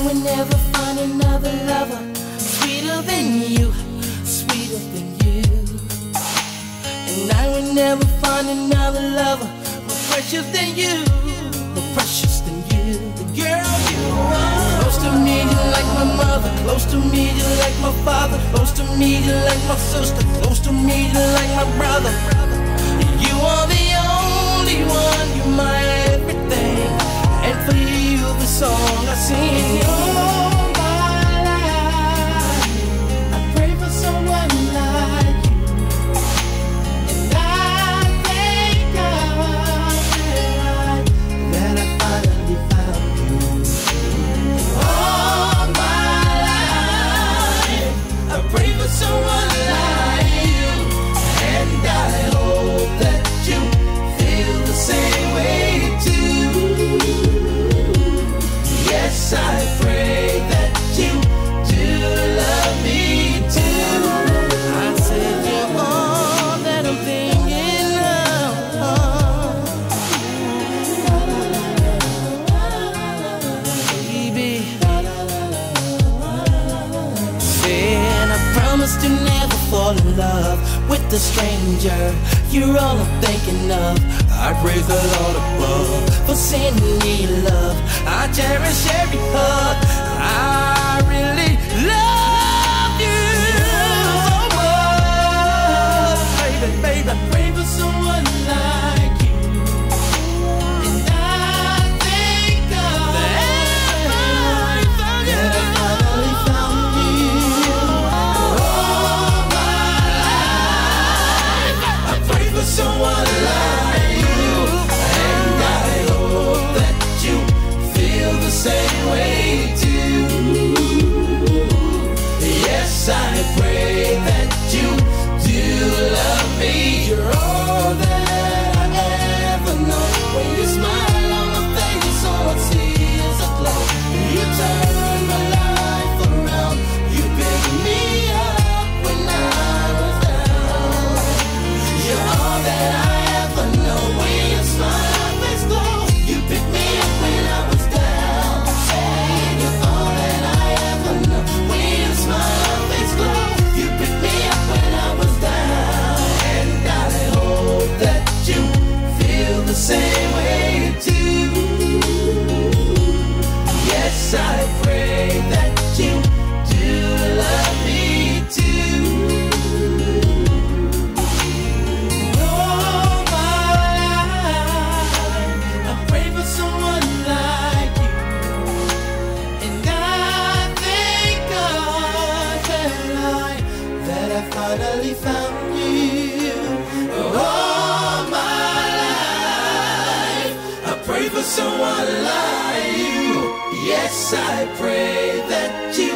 will never find another lover sweeter than you, sweeter than you. And I will never find another lover more precious than you, more precious than you. Girl, you are close to me, you like my mother. Close to me, you like my father. Close to me, you like my sister. Close to me, you like my brother. You are the only one, you're my everything. And for you, the song I sing. All my life, I pray for someone like you. And I thank God that I finally found you. All my life, I pray for someone like you. And I hope that you feel the same way too. Yes, I pray that you do love me too. I said you're all that I'm thinking of, baby. Said I promised to never fall in love with a stranger. You're all I'm thinking of. I praise the Lord above for sending me love. I cherish every hug. I really love you so much, baby, baby. I pray for someone like you. And I thank God that I finally found you. All my life, I pray for someone like you. And I hope that you feel the same way too. Yes, I pray that you do love me. You're all that I ever know. When you smile on my face, all I see is a glow. You turn my life around. You pick me up when I was down. You're all that I ever know. When you smile, my face glow. You pick me up when I was down. Say you're all that I ever know. When you smile, my face glow. You pick me up when I was down. And I hope that you feel the same way too. Yes, I pray that you do love me too. All my life, I pray for someone like you. And I thank God that I finally found you. All my life, I pray for someone like you. Yes, I pray that you